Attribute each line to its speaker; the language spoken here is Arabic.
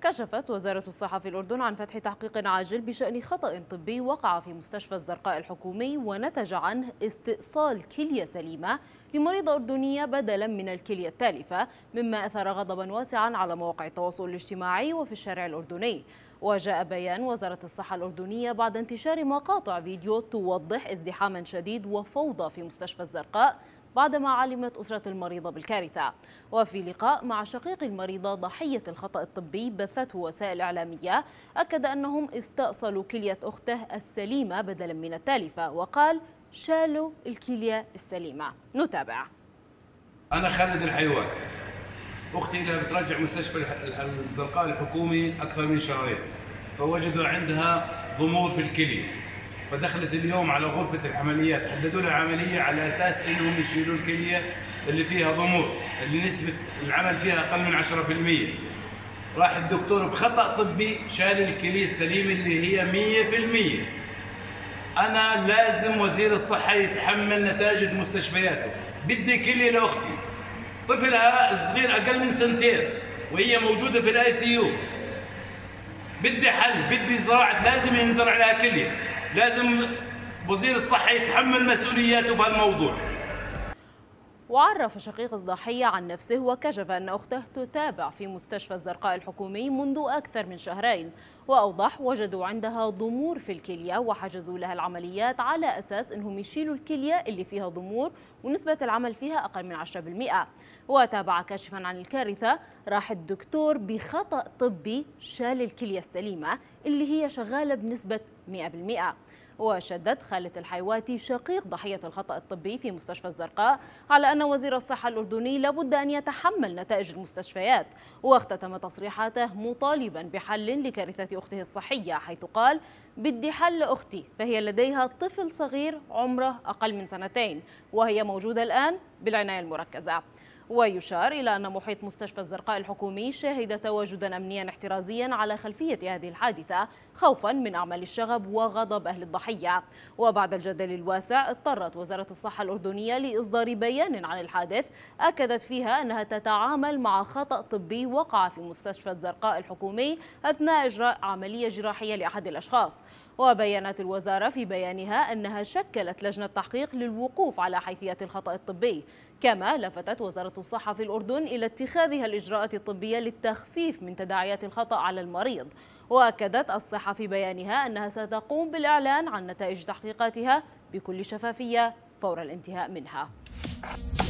Speaker 1: كشفت وزارة الصحة في الأردن عن فتح تحقيق عاجل بشأن خطأ طبي وقع في مستشفى الزرقاء الحكومي ونتج عنه استئصال كلية سليمة لمريضة أردنية بدلا من الكلية التالفة، مما أثار غضبا واسعا على مواقع التواصل الاجتماعي وفي الشارع الأردني. وجاء بيان وزارة الصحة الأردنية بعد انتشار مقاطع فيديو توضح ازدحاما شديد وفوضى في مستشفى الزرقاء بعدما علمت أسرة المريضة بالكارثة. وفي لقاء مع شقيق المريضة ضحية الخطأ الطبي بثته وسائل إعلامية، أكد أنهم استأصلوا كلية أخته السليمة بدلا من التالفة، وقال شالوا الكلية السليمة. نتابع.
Speaker 2: أنا خالد الحيوات، أختي لها بترجع مستشفى الزرقاء الحكومي أكثر من شهرين، فوجدوا عندها ضمور في الكلية، فدخلت اليوم على غرفة العمليات، حددوا لها عملية على أساس إنهم يشيلوا الكلية اللي فيها ضمور، اللي نسبة العمل فيها أقل من 10%. راح الدكتور بخطأ طبي شال الكلية السليمة اللي هي 100%. أنا لازم وزير الصحة يتحمل نتائج مستشفياته. بدي كلية لأختي، طفلها الصغير أقل من 2 وهي موجودة في الICU. بدي حل، بدي زراعة، لازم ينزرع لها كلية، لازم وزير الصحة يتحمل مسؤولياته في الموضوع.
Speaker 1: وعرف شقيق الضحية عن نفسه وكشف أن أخته تتابع في مستشفى الزرقاء الحكومي منذ أكثر من شهرين، وأوضح وجدوا عندها ضمور في الكلية وحجزوا لها العمليات على أساس أنهم يشيلوا الكلية اللي فيها ضمور ونسبة العمل فيها أقل من 10%. وتابع كاشفا عن الكارثة، راح الدكتور بخطأ طبي شال الكلية السليمة اللي هي شغالة بنسبة 100%. وشدد خالد الحيواتي شقيق ضحية الخطأ الطبي في مستشفى الزرقاء على أن وزير الصحة الأردني لابد أن يتحمل نتائج المستشفيات، واختتم تصريحاته مطالبا بحل لكارثة أخته الصحية، حيث قال بدي حل أختي، فهي لديها طفل صغير عمره أقل من 2 وهي موجودة الآن بالعناية المركزة. ويشار إلى أن محيط مستشفى الزرقاء الحكومي شهد تواجدا أمنيا احترازيا على خلفية هذه الحادثة خوفا من أعمال الشغب وغضب أهل الضحية. وبعد الجدل الواسع اضطرت وزارة الصحة الأردنية لإصدار بيان عن الحادث أكدت فيها أنها تتعامل مع خطأ طبي وقع في مستشفى الزرقاء الحكومي أثناء إجراء عملية جراحية لأحد الأشخاص. وبيانت الوزارة في بيانها أنها شكلت لجنة تحقيق للوقوف على حيثيات الخطأ الطبي. كما لفتت وزارة الصحة في الأردن إلى اتخاذها الإجراءات الطبية للتخفيف من تداعيات الخطأ على المريض. وأكدت الصحة في بيانها أنها ستقوم بالإعلان عن نتائج تحقيقاتها بكل شفافية فور الانتهاء منها.